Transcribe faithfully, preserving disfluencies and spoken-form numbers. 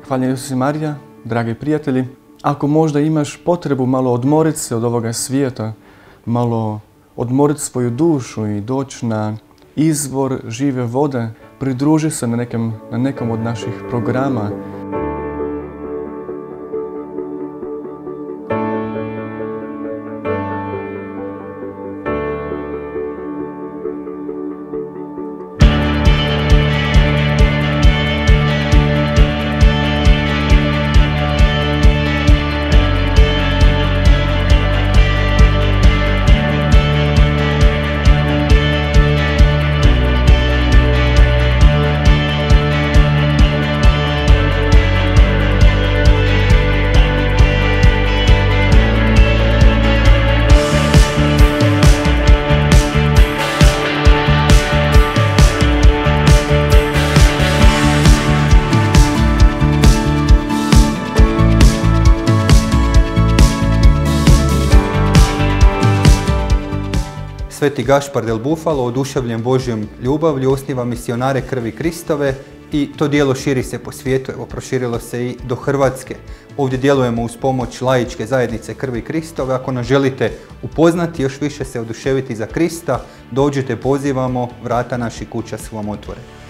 Hvala Isus i Marija, dragi prijatelji. Ako možda imaš potrebu malo odmoriti se od ovoga svijeta, malo odmoriti svoju dušu i doći na izvor žive vode, pridruži se na nekom, na nekom od naših programa. Sveti Gašpar del Bufalo, oduševljen Božjom ljubavlju, osniva misionare krvi Kristove i to djelo širi se po svijetu, evo proširilo se i do Hrvatske. Ovdje djelujemo uz pomoć laičke zajednice krvi Kristove. Ako nas želite upoznati, još više se oduševiti za Krista, dođite, pozivamo, vrata naših kuća su vam otvorene.